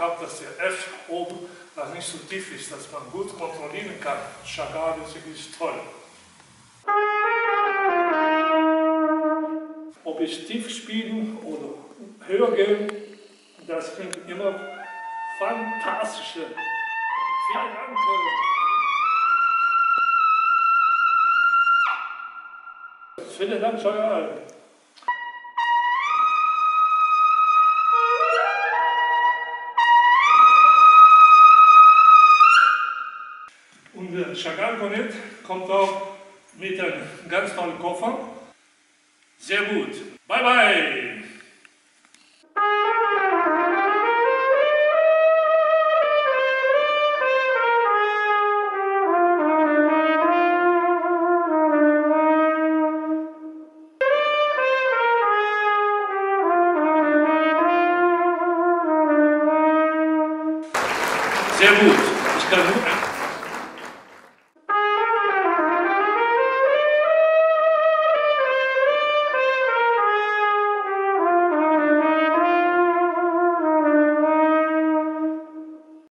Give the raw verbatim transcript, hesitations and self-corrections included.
gehabt, dass der F oben das nicht so tief ist, dass man gut kontrollieren kann. Chagall ist wirklich toll. Ob ich tief spielen oder höher gehen, das klingt immer fantastisch. Vielen Dank. Vielen Dank, Chagall. Und der Chagall-Kornett kommt auch mit einem ganz tollen Koffer. Sehr gut. Bye bye! Sehr gut. Ich kann